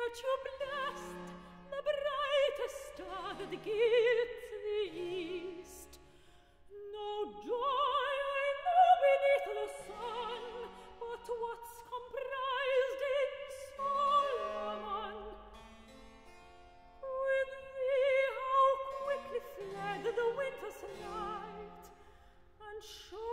virtue blessed, the brightest star that gilds the east. No joy I know beneath the sun, but what's comprised in Solomon. With thee how quickly fled the winter's night, and